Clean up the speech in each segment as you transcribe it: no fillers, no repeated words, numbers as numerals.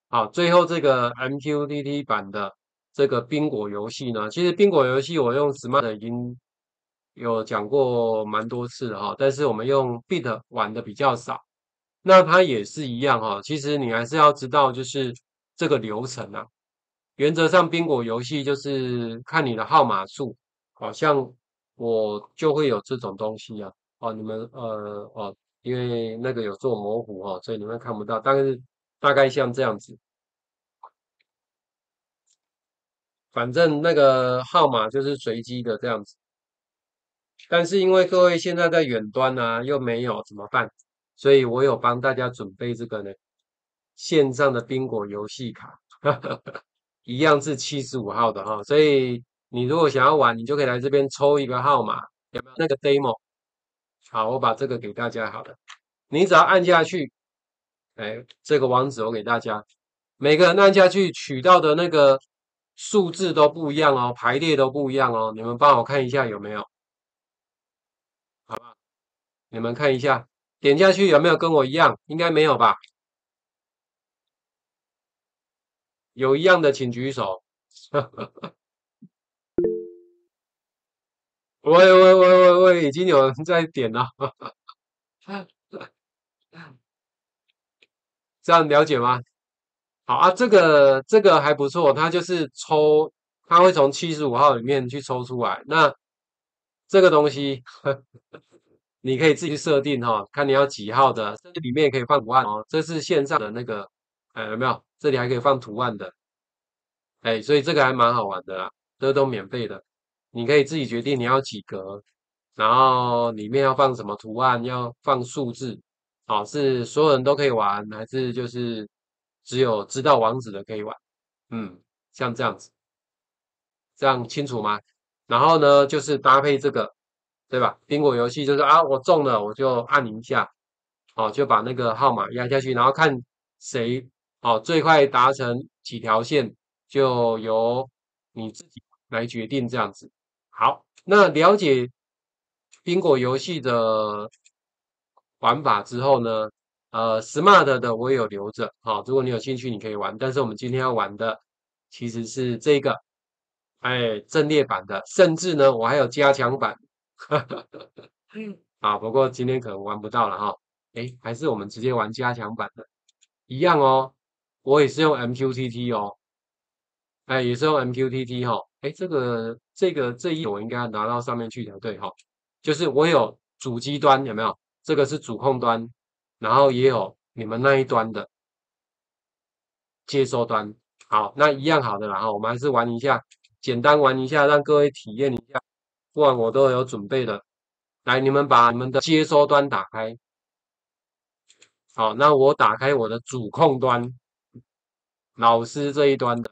好，最后这个 MQTT 版的这个宾果游戏呢，其实宾果游戏我用 Smart 已经有讲过蛮多次了哈，但是我们用 Bit 玩的比较少。那它也是一样哈，其实你还是要知道就是这个流程啊。原则上宾果游戏就是看你的号码数，好像我就会有这种东西啊。哦，你们因为那个有做模糊哦，所以你们看不到，但是大概像这样子。反正那个号码就是随机的这样子，但是因为各位现在在远端啊，又没有怎么办？所以我有帮大家准备这个呢，线上的宾果游戏卡，一样是75号的哈。所以你如果想要玩，你就可以来这边抽一个号码，有没有那个 demo？好，我把这个给大家好了，你只要按下去，哎，这个网址我给大家，每个人按下去取到的那个数字都不一样哦，排列都不一样哦。你们帮我看一下有没有？好吧，你们看一下，点下去有没有跟我一样？应该没有吧？有一样的请举手。喂，已经有人在点了，这样了解吗？好啊，这个还不错，它就是抽，它会从75号里面去抽出来。那这个东西你可以自己去设定哈，看你要几号的，这里面也可以放图案哦。这是线上的那个，有没有？这里还可以放图案的，哎，所以这个还蛮好玩的啦，这都免费的，你可以自己决定你要几格，然后里面要放什么图案，要放数字，好，是所有人都可以玩，还是就是只有知道网址的可以玩？嗯，像这样子，这样清楚吗？然后呢，就是搭配这个，对吧？苹果游戏就是啊，我中了，我就按一下，哦，就把那个号码压下去，然后看谁最快达成几条线，就由你自己来决定这样子。好，那了解苹果游戏的玩法之后呢，Smart 的我也有留着，好，如果你有兴趣你可以玩，但是我们今天要玩的其实是这个，哎，阵列版的，甚至呢我还有加强版，啊，不过今天可能玩不到了哈，哎，还是我们直接玩加强版的，一样哦，我也是用 MQTT 哦，哎，也是用 MQTT 哈，哎，这一页我应该要拿到上面去才对哈，就是我有主机端有没有？这个是主控端，然后也有你们那一端的接收端。好，那一样好的啦哈，我们还是玩一下，简单玩一下，让各位体验一下，不然我都有准备的。来，你们把你们的接收端打开。好，那我打开我的主控端，老师这一端的。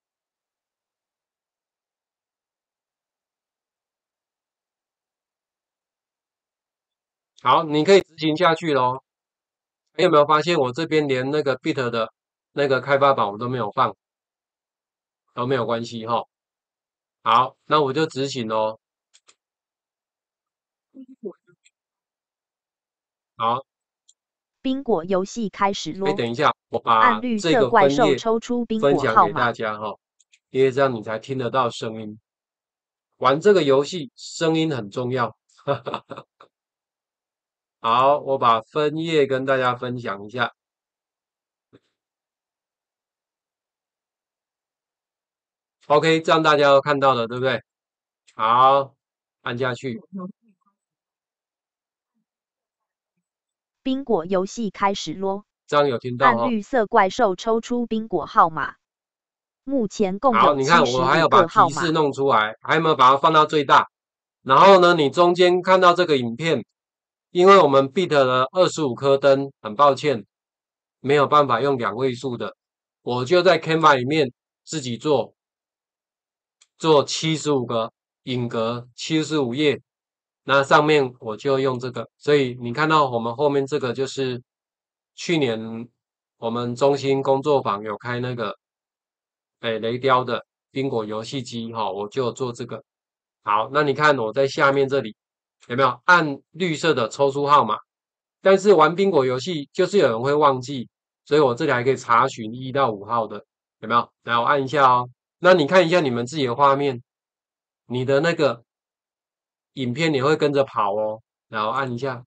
好，你可以执行下去咯。你有没有发现我这边连那个 Bit 的那个开发版我都没有放，都没有关系哈。好，那我就执行咯。好， 宾果游戏开始哎， 咯！ 等一下，我按把这绿色怪个分页兽抽出宾分享给大果号码。 家哈，因为这样你才听得到声音。玩这个游戏声音很重要。好，我把分页跟大家分享一下。OK，这样大家都看到了，对不对？好，按下去。 宾果游戏开始咯！ 这样有听到哈？ 按绿色怪兽抽出宾果号码。目前共好， 有你看我还 75 有把个号提示码。 弄出来，还有没有把它放到最大？然后呢，你中间看到这个影片，因为我们 bit 了25颗灯，很抱歉，没有办法用2位数的，我就在 Canva 里面自己做75个影格，75页，那上面我就用这个，所以你看到我们后面这个就是去年我们中心工作坊有开那个雷雕的宾果游戏机哈，我就做这个。好，那你看我在下面这里有没有按绿色的抽出号码？但是玩宾果游戏就是有人会忘记， 所以我这里还可以查询1到5号的，有没有？来，我按一下哦。那你看一下你们自己的画面，你的那个影片也会跟着跑哦。然后按一下，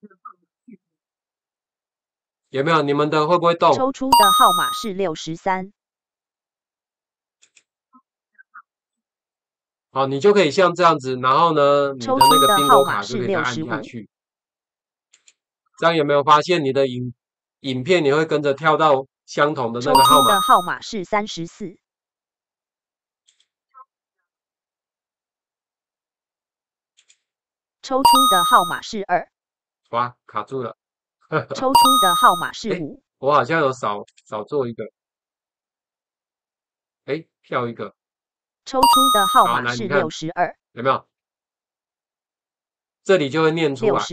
有没有？你们的会不会动？ 抽出的号码是63。 好，你就可以像这样子，然后呢，你的抽那个出的 bingo 号码卡就是可以再按下 65。 去。这样有没有发现你的影片你会跟着跳到相同的那抽个号码？ 出的号码是34。抽出的号码是2。 哇，卡住了。 抽出的号码是哎， 5。 我好像有少做一个，哎，跳一个。 抽出的号好， 码是来你看 62。 有没有？这里就会念出来。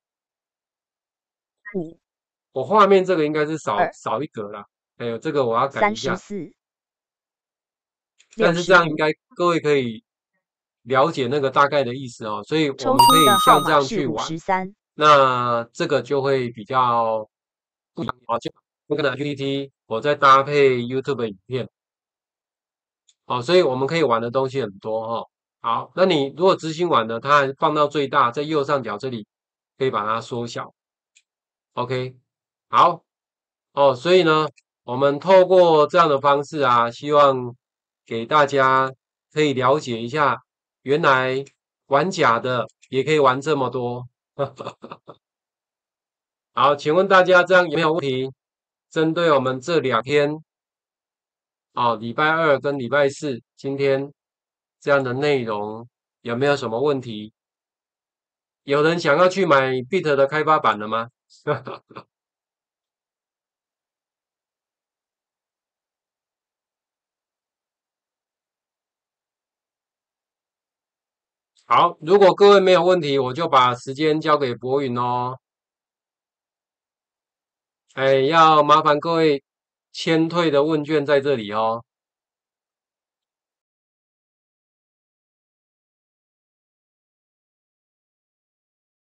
62。5。 我画面这个应该是少 2。 一格啦，还有这个我要改一下。 34。 但是这样应 65。 该各位可以了解那个大概的意思哦，所以我抽们可以出的号像这码是样去玩。 53。 那这个就会比较不一样啊，就那个 PPT，我再搭配 YouTube 影片，哦，所以我们可以玩的东西很多哈、哦。好，那你如果执行完了，它放到最大，在右上角这里可以把它缩小。OK，好哦，所以呢，我们透过这样的方式啊，希望给大家可以了解一下，原来玩假的也可以玩这么多。好，请问大家这样有没有问题？针对我们这2天，哦，礼拜2跟礼拜4，今天这样的内容有没有什么问题？有人想要去买 Bit 的开发版了吗？好，如果各位没有问题，我就把时间交给博云哦。哎，要麻烦各位签退的问卷在这里哦。